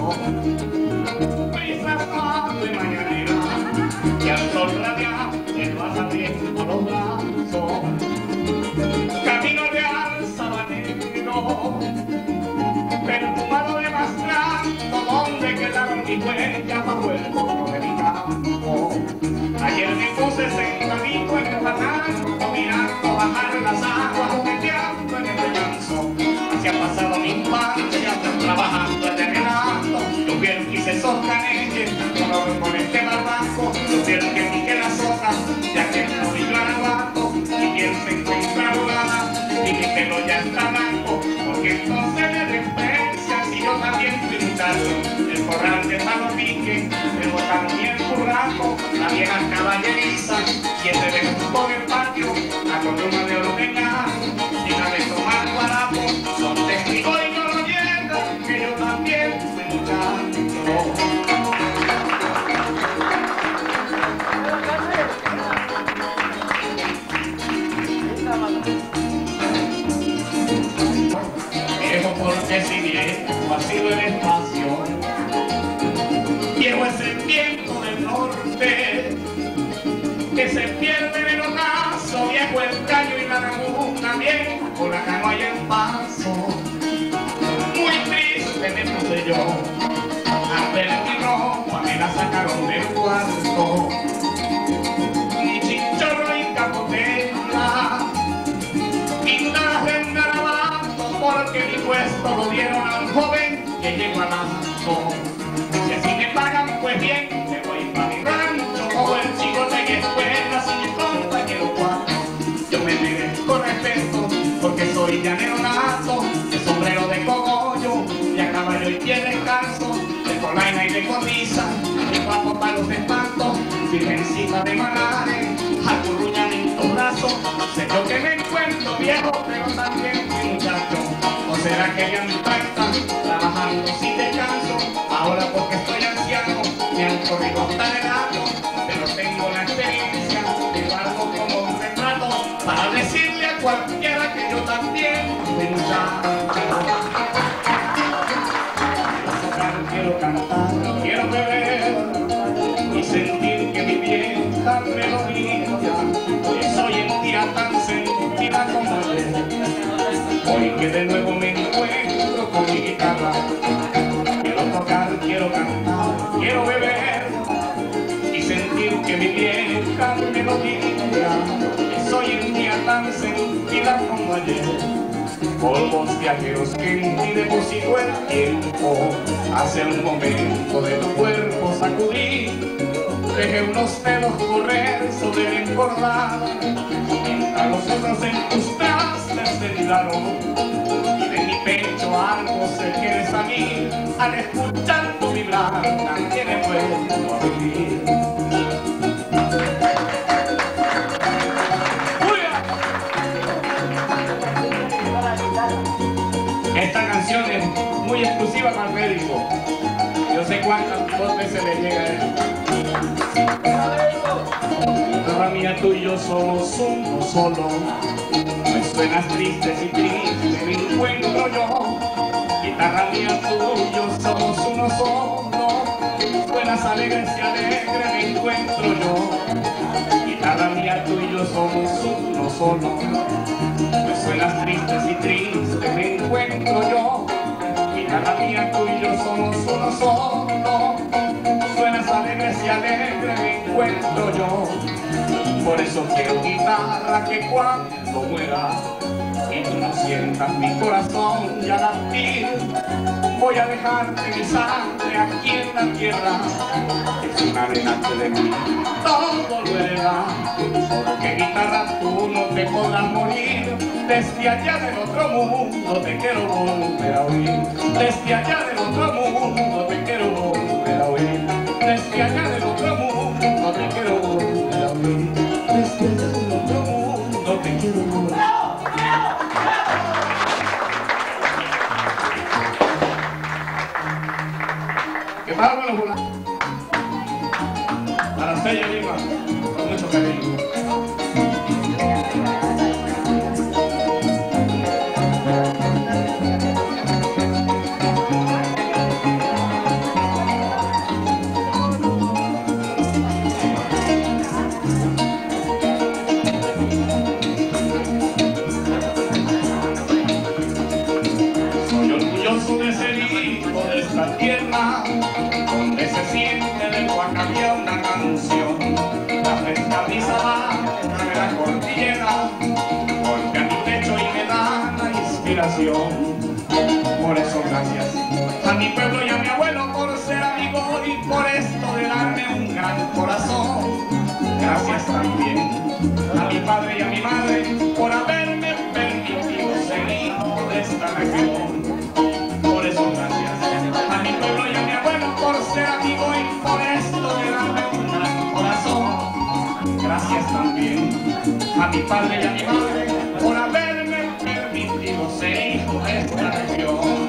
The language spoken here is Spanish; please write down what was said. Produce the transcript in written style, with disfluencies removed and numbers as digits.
Brisas de mañanera y al sol radiante vas abriendo los brazos. Camino real sabanero, perfumado de mastranto, donde quedaron mis huellas bajo el fondo de mi campo. Ayer me puse sentadito en el barranco, mirando bajar las aguas, teteando en el remanso. Así ha pasado mi infancia, trabajando en el relato. Yo quiero que hice esos caneches, con este barranco. Yo quiero que pique las hojas, ya que no vi garabato. Y quien se encuentra volada, y mi pelo ya está blanco, porque entonces me desprecian si yo también fui muchacho. El corral de Palopique, el botano y el curraco, la vieja caballeriza, y ese bejuco del patio, la columna de oro de engaño, y la de tomar guarapo, son testigos y no lo niegan, que yo también fui muchacho. Viejo porque si viejo ha sido el espacio, viejo es el viento del norte, que se pierde en el ocaso, viejo el caño y la laguna, viejo la canoa y el paso. Muy triste me puse yo, al ver mi ropa me la sacaron del cuarto, mi chinchorro y capotela, pintadas en garabato, porque mi puesto lo dieron a un joven que llegó al acto. Si así me pagan, pues bien, me voy pa' mi rancho, o el chico de escuela, si mi compañero cuatro. Yo me merezco respeto, porque soy llanero nato, de sombrero de cogollo, de a caballo y pie descalzo, de polaina y de cornisa, de guapo para los espantos, virgencita de Manares, acurruñamiento brazo. Sé yo que me encuentro viejo, pero también fui muchacho. ¿O será que ya me faltan trabajando sin descanso? Ahora porque estoy anciano, me han corrido hasta el helado, pero tengo la experiencia de algo como un retrato para decirle a cualquiera que yo también fui muchacho. Quiero cantar, quiero beber y sentir que mi vieja melodía es hoy en día tan sentida como ayer. Hoy que de nuevo me encuentro con mi guitarra, quiero tocar, quiero cantar, quiero beber y sentir que mi vieja melodía es hoy en día tan sentida como ayer. Polvos viajeros que en ti depositó el tiempo, hace un momento de tu cuerpo sacudí, dejé unos dedos correr sobre el encordado, mientras los otros en tus trastes se tiraron, y de mi pecho algo se quieres a mí, al escuchar tu vibrar también he vuelto a vivir. Esta canción es muy exclusiva para el médico. Yo sé cuántas veces le llega a él. Guitarra mía, tú y yo somos uno solo. Me suenas triste y triste me encuentro yo. Guitarra mía, tú y yo somos uno solo. Suenas alegre y alegre me encuentro yo. Guitarra mía, tú y yo somos uno solo. Me suenas triste y triste me encuentro yo. Guitarra mía, tú y yo somos uno solo. Suenas alegre y alegre me encuentro yo. Por eso quiero guitarra que cuando muera y tú no sientas mi corazón ya latir, voy a dejarte mi sangre aquí en la tierra. Es una arena que de mí todo lo hereda. Solo que guitarra tú no te podrás morir. Desde allá del otro mundo te quiero volver a oír. Desde allá del otro mundo te quiero volver a oír. Desde allá del otro mundo te quiero volver a oír. Desde allá del otro mundo te quiero volver a oír. Que para los volantes. Para Sella Lima, con mucho cariño. rico de esta tierra, donde se siente del Guacamía una canción. La fresca brisa baja de la cordillera golpea mi pecho y me da la inspiración. Por eso gracias a mi pueblo y a mi abuelo por ser amigo y por esto de darme un gran corazón. Gracias también a mi padre y a mi madre por haberme permitido ser hijo de esta región. Por eso gracias a mi pueblo y a mi abuelo por ser amigo y por esto de darme un gran corazón. Gracias también a mi padre y a mi madre por haberme permitido ser hijo de esta región.